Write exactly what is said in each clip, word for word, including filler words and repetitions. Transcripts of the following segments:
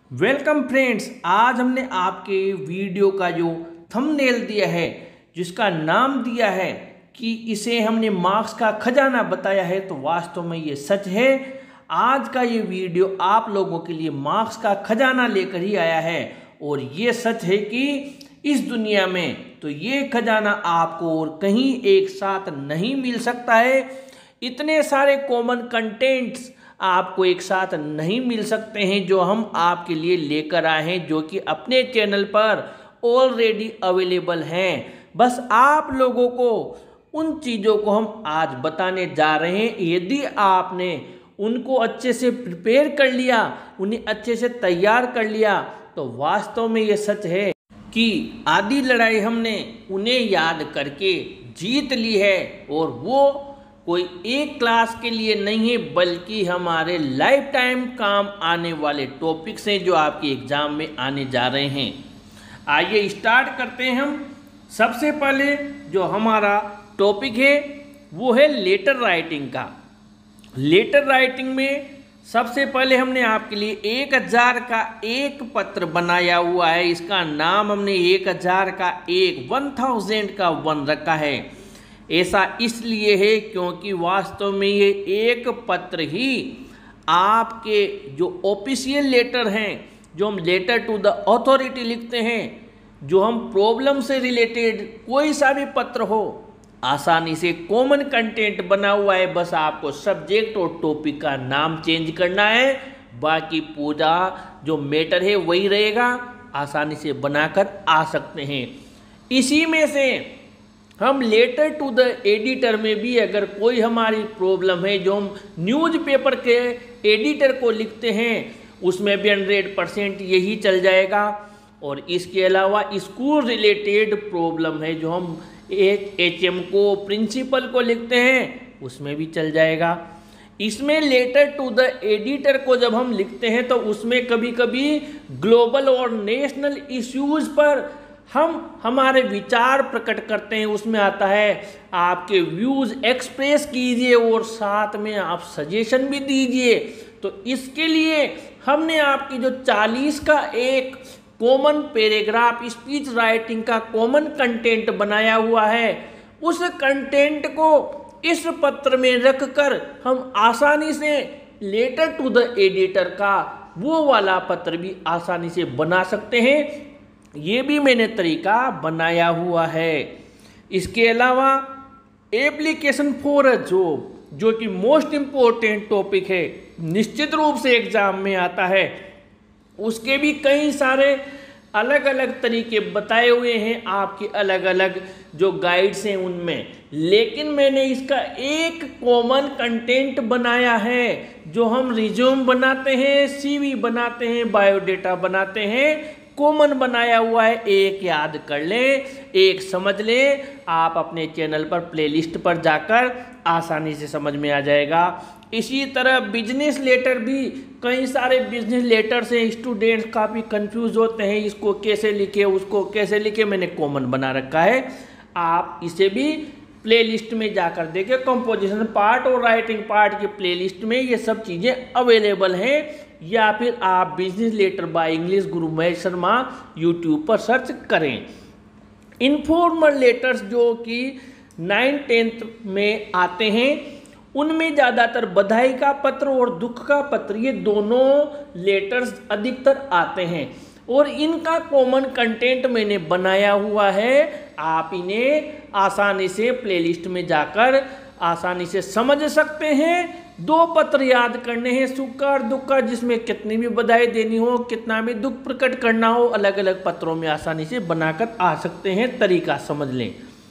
Welcome friends, आज हमने आपके वीडियो का जो थंबनेल दिया है, जिसका नाम दिया है कि इसे हमने मार्क्स का खजाना बताया है, तो वास्तव में ये सच है। आज का ये वीडियो आप लोगों के लिए मार्क्स का खजाना लेकर ही आया है और ये सच है कि इस दुनिया में तो ये खजाना आपको और कहीं एक साथ नहीं मिल सकता है। इतने सारे कॉमन कंटेंट्स आपको एक साथ नहीं मिल सकते हैं जो हम आपके लिए लेकर आए हैं, जो कि अपने चैनल पर ऑलरेडी अवेलेबल हैं। बस आप लोगों को उन चीज़ों को हम आज बताने जा रहे हैं। यदि आपने उनको अच्छे से प्रिपेयर कर लिया, उन्हें अच्छे से तैयार कर लिया, तो वास्तव में ये सच है कि आधी लड़ाई हमने उन्हें याद करके जीत ली है। और वो कोई एक क्लास के लिए नहीं है, बल्कि हमारे लाइफ टाइम काम आने वाले टॉपिक्स हैं जो आपके एग्जाम में आने जा रहे हैं। आइए स्टार्ट करते हैं हम। सबसे पहले जो हमारा टॉपिक है वो है लेटर राइटिंग का। लेटर राइटिंग में सबसे पहले हमने आपके लिए एक हजार का एक पत्र बनाया हुआ है। इसका नाम हमने एक हजार का एक वन थाउजेंड का वन रखा है। ऐसा इसलिए है क्योंकि वास्तव में ये एक पत्र ही आपके जो ऑफिशियल लेटर हैं, जो हम लेटर टू द अथॉरिटी लिखते हैं, जो हम प्रॉब्लम से रिलेटेड कोई सा भी पत्र हो, आसानी से कॉमन कंटेंट बना हुआ है। बस आपको सब्जेक्ट और टॉपिक का नाम चेंज करना है, बाकी पूरा जो मैटर है वही रहेगा। आसानी से बनाकर आ सकते हैं। इसी में से हम लेटर टू द एडिटर में भी अगर कोई हमारी प्रॉब्लम है, जो हम न्यूज़पेपर के एडिटर को लिखते हैं, उसमें भी हंड्रेड परसेंट यही चल जाएगा। और इसके अलावा स्कूल रिलेटेड प्रॉब्लम है, जो हम एक एच एम को, प्रिंसिपल को लिखते हैं, उसमें भी चल जाएगा। इसमें लेटर टू द एडिटर को जब हम लिखते हैं तो उसमें कभी कभी ग्लोबल और नेशनल इश्यूज पर हम हमारे विचार प्रकट करते हैं। उसमें आता है आपके व्यूज़ एक्सप्रेस कीजिए और साथ में आप सजेशन भी दीजिए। तो इसके लिए हमने आपकी जो चालीस का एक कॉमन पैराग्राफ स्पीच राइटिंग का कॉमन कंटेंट बनाया हुआ है, उस कंटेंट को इस पत्र में रखकर हम आसानी से लेटर टू द एडिटर का वो वाला पत्र भी आसानी से बना सकते हैं। ये भी मैंने तरीका बनाया हुआ है। इसके अलावा एप्लीकेशन फॉर अ जॉब, जो कि मोस्ट इम्पोर्टेंट टॉपिक है, निश्चित रूप से एग्जाम में आता है, उसके भी कई सारे अलग अलग तरीके बताए हुए हैं आपके अलग अलग जो गाइड्स हैं उनमें। लेकिन मैंने इसका एक कॉमन कंटेंट बनाया है, जो हम रिज्यूम बनाते हैं, सीवी बनाते हैं, बायोडेटा बनाते हैं, कॉमन बनाया हुआ है। एक याद कर लें, एक समझ लें, आप अपने चैनल पर प्लेलिस्ट पर जाकर आसानी से समझ में आ जाएगा। इसी तरह बिजनेस लेटर भी, कई सारे बिजनेस लेटर से स्टूडेंट्स काफ़ी कंफ्यूज होते हैं, इसको कैसे लिखे, उसको कैसे लिखे, मैंने कॉमन बना रखा है। आप इसे भी प्लेलिस्ट में जाकर देखिए। कंपोजिशन पार्ट और राइटिंग पार्ट के प्लेलिस्ट में ये सब चीज़ें अवेलेबल हैं, या फिर आप business letter by English Guru Mahesh Sharma YouTube पर सर्च करें। इनफॉर्मल लेटर्स जो कि नाइन टेंथ में आते हैं, उनमें ज़्यादातर बधाई का पत्र और दुख का पत्र, ये दोनों लेटर्स अधिकतर आते हैं और इनका कॉमन कंटेंट मैंने बनाया हुआ है। आप इन्हें आसानी से प्लेलिस्ट में जाकर आसानी से समझ सकते हैं। दो पत्र याद करने हैं, सुख का और दुख का, जिसमें कितनी भी बधाई देनी हो, कितना भी दुख प्रकट करना हो, अलग अलग पत्रों में आसानी से बनाकर आ सकते हैं। तरीका समझ लें।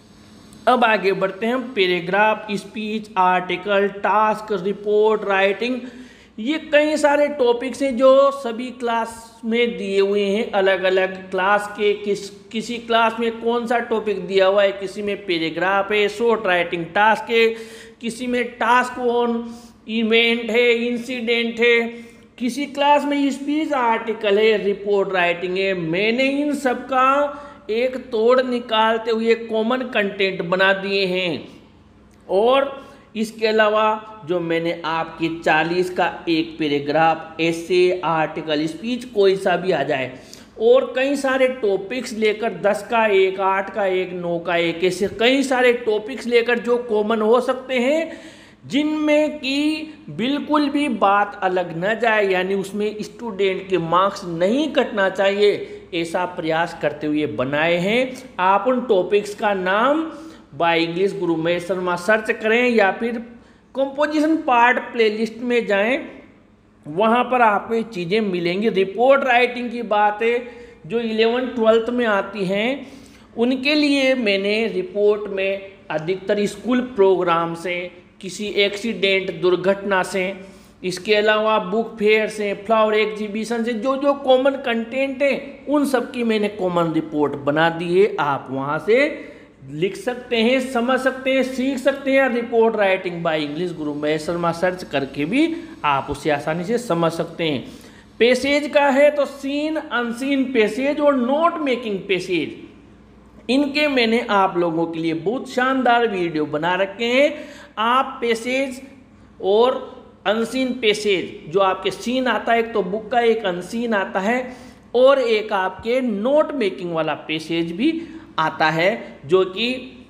अब आगे बढ़ते हैं हम। Paragraph, speech, article, task, report, writing, ये कई सारे टॉपिक्स हैं जो सभी क्लास में दिए हुए हैं। अलग अलग क्लास के किस किसी क्लास में कौन सा टॉपिक दिया हुआ है, किसी में पैराग्राफ है, शॉर्ट राइटिंग टास्क है, किसी में टास्क ऑन इवेंट है, इंसिडेंट है, किसी क्लास में स्पीच, आर्टिकल है, रिपोर्ट राइटिंग है। मैंने इन सब का एक तोड़ निकालते हुए कॉमन कंटेंट बना दिए हैं और इसके अलावा जो मैंने आपके चालीस का एक पैराग्राफ, ऐसे, आर्टिकल, स्पीच कोई सा भी आ जाए, और कई सारे टॉपिक्स लेकर दस का एक, आठ का एक, नौ का एक, ऐसे कई सारे टॉपिक्स लेकर जो कॉमन हो सकते हैं, जिनमें कि बिल्कुल भी बात अलग न जाए, यानी उसमें स्टूडेंट के मार्क्स नहीं कटना चाहिए, ऐसा प्रयास करते हुए बनाए हैं। आप उन टॉपिक्स का नाम bye English Guru Mahesh Sharma search करें या फिर कंपोजिशन पार्ट प्लेलिस्ट में जाएं, वहाँ पर आपको ये चीज़ें मिलेंगी। रिपोर्ट राइटिंग की बात है जो इलेवन ट्वेल्थ में आती हैं, उनके लिए मैंने रिपोर्ट में अधिकतर स्कूल प्रोग्राम से, किसी एक्सीडेंट, दुर्घटना से, इसके अलावा बुक फेयर से, फ्लावर एग्जीबिशन से, जो जो कॉमन कंटेंट है उन सब की मैंने कॉमन रिपोर्ट बना दी है। आप वहाँ से लिख सकते हैं, समझ सकते हैं, सीख सकते हैं। Report writing by English Guru Mahesh Sharma search करके भी आप उसे आसानी से समझ सकते हैं। पैसेज का है तो सीन, अनसीन पैसेज और नोट मेकिंग पैसेज, इनके मैंने आप लोगों के लिए बहुत शानदार वीडियो बना रखे हैं। आप पैसेज और अनसीन पैसेज, जो आपके सीन आता है, एक तो बुक का, एक अनसीन आता है, और एक आपके नोट मेकिंग वाला पैसेज भी आता है, जो कि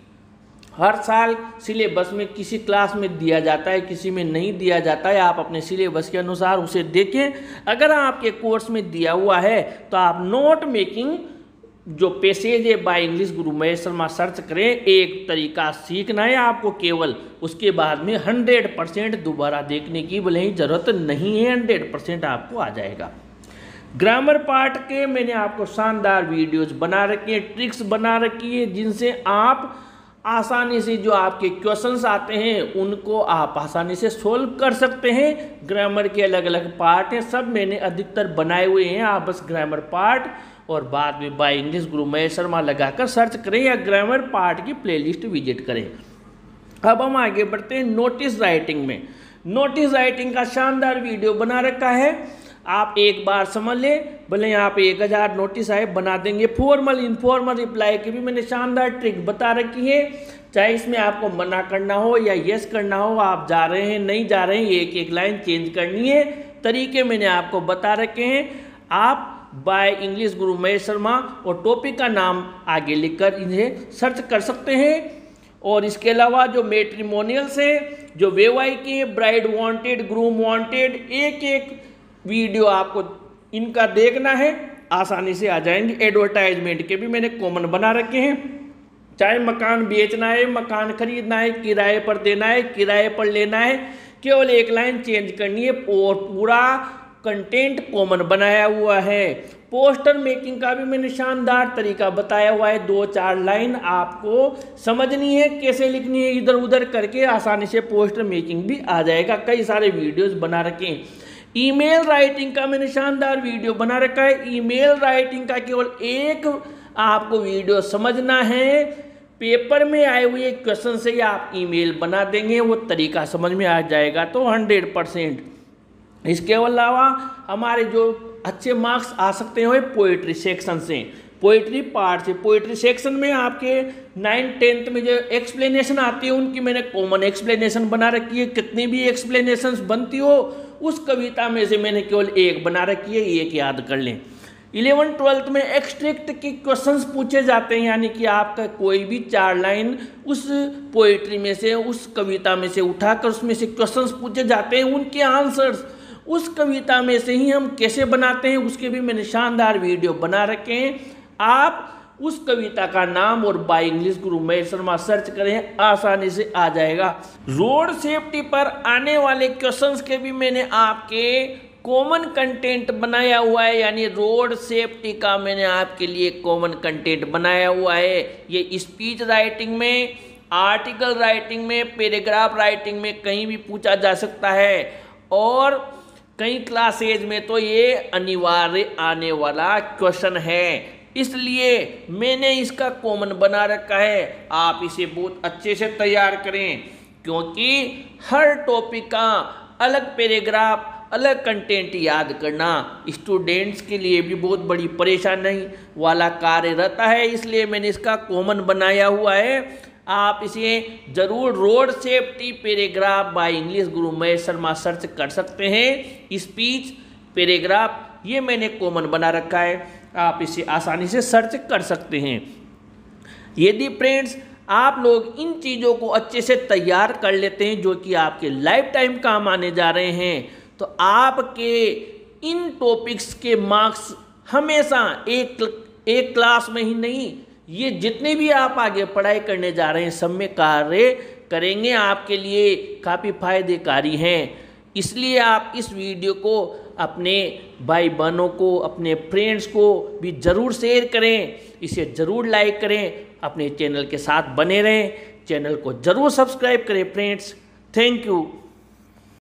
हर साल सिलेबस में किसी क्लास में दिया जाता है, किसी में नहीं दिया जाता है। आप अपने सिलेबस के अनुसार उसे देखें। अगर आपके कोर्स में दिया हुआ है तो आप नोट मेकिंग जो पैसेज है by English Guru Mahesh Sharma search करें। एक तरीका सीखना है आपको केवल, उसके बाद में हंड्रेड परसेंट दोबारा देखने की भले ही ज़रूरत नहीं है, हंड्रेड परसेंट आपको आ जाएगा। ग्रामर पार्ट के मैंने आपको शानदार वीडियोस बना रखी है, ट्रिक्स बना रखी है, जिनसे आप आसानी से जो आपके क्वेश्चंस आते हैं उनको आप आसानी से सोल्व कर सकते हैं। ग्रामर के अलग अलग पार्ट हैं, सब मैंने अधिकतर बनाए हुए हैं। आप बस ग्रामर पार्ट और बाद में बाय इंग्लिश गुरु महेश शर्मा लगाकर सर्च करें या ग्रामर पार्ट की प्लेलिस्ट विजिट करें। अब हम आगे बढ़ते हैं नोटिस राइटिंग में। नोटिस राइटिंग का शानदार वीडियो बना रखा है, आप एक बार समझ लें, भले आप एक हज़ार नोटिस आए बना देंगे। फॉर्मल इनफॉर्मल रिप्लाई की भी मैंने शानदार ट्रिक बता रखी है, चाहे इसमें आपको मना करना हो या यस करना हो, आप जा रहे हैं नहीं जा रहे हैं, एक एक लाइन चेंज करनी है, तरीके मैंने आपको बता रखे हैं। आप बाय इंग्लिश गुरु महेश शर्मा और टॉपिक का नाम आगे लिखकर इन्हें सर्च कर सकते हैं। और इसके अलावा जो मैट्रिमोनियल्स हैं, जो वेवाई के, ब्राइड वांटेड, ग्रूम वांटेड, एक एक वीडियो आपको इनका देखना है, आसानी से आ जाएंगे। एडवर्टाइजमेंट के भी मैंने कॉमन बना रखे हैं, चाहे मकान बेचना है, मकान खरीदना है, किराए पर देना है, किराए पर लेना है, केवल एक लाइन चेंज करनी है और पूरा कंटेंट कॉमन बनाया हुआ है। पोस्टर मेकिंग का भी मैंने शानदार तरीका बताया हुआ है, दो चार लाइन आपको समझनी है, कैसे लिखनी है, इधर उधर करके आसानी से पोस्टर मेकिंग भी आ जाएगा। कई सारे वीडियोस बना रखे हैं। ईमेल राइटिंग का मैंने शानदार वीडियो बना रखा है। ईमेल राइटिंग का केवल एक आपको वीडियो समझना है, पेपर में आए हुए क्वेश्चन से ही आप ईमेल बना देंगे, वो तरीका समझ में आ जाएगा तो हंड्रेड परसेंट। इसके अलावा हमारे जो अच्छे मार्क्स आ सकते हैं पोइट्री सेक्शन से, पोइट्री पार्ट से। पोइट्री सेक्शन में आपके नाइन्थ टेंथ में जो एक्सप्लेनेशन आती है उनकी मैंने कॉमन एक्सप्लेनेशन बना रखी है। कितनी भी एक्सप्लेनेशंस बनती हो उस कविता में से मैंने केवल एक बना रखी है, एक याद कर लें। इलेवन ट्वेल्थ में एक्सट्रैक्ट के क्वेश्चंस पूछे जाते हैं, यानी कि आपका कोई भी चार लाइन उस पोइट्री में से, उस कविता में से उठाकर उसमें से क्वेश्चंस पूछे जाते हैं, उनके आंसर्स उस कविता में से ही हम कैसे बनाते हैं उसके भी मैंने शानदार वीडियो बना रखे हैं। आप उस कविता का नाम और bye English Guru Mahesh Sharma search करें, आसानी से आ जाएगा। रोड सेफ्टी पर आने वाले क्वेश्चंस के भी मैंने आपके कॉमन कंटेंट बनाया हुआ है, यानी रोड सेफ्टी का मैंने आपके लिए कॉमन कंटेंट बनाया हुआ है। ये स्पीच राइटिंग में, आर्टिकल राइटिंग में, पैराग्राफ राइटिंग में कहीं भी पूछा जा सकता है, और कई क्लासेज में तो ये अनिवार्य आने वाला क्वेश्चन है, इसलिए मैंने इसका कॉमन बना रखा है। आप इसे बहुत अच्छे से तैयार करें, क्योंकि हर टॉपिक का अलग पैराग्राफ, अलग कंटेंट याद करना स्टूडेंट्स के लिए भी बहुत बड़ी परेशानी वाला कार्य रहता है, इसलिए मैंने इसका कॉमन बनाया हुआ है। आप इसे जरूर road safety paragraph by English Guru Mahesh Sharma search कर सकते हैं। स्पीच पैराग्राफ ये मैंने कॉमन बना रखा है, आप इसे आसानी से सर्च कर सकते हैं। यदि फ्रेंड्स आप लोग इन चीज़ों को अच्छे से तैयार कर लेते हैं जो कि आपके लाइफ टाइम काम आने जा रहे हैं, तो आपके इन टॉपिक्स के मार्क्स हमेशा एक एक क्लास में ही नहीं, ये जितने भी आप आगे पढ़ाई करने जा रहे हैं सब में कार्य करेंगे, आपके लिए काफ़ी फायदेकारी हैं। इसलिए आप इस वीडियो को अपने भाई बहनों को, अपने फ्रेंड्स को भी ज़रूर शेयर करें, इसे ज़रूर लाइक करें, अपने चैनल के साथ बने रहें, चैनल को ज़रूर सब्सक्राइब करें फ्रेंड्स। Thank you.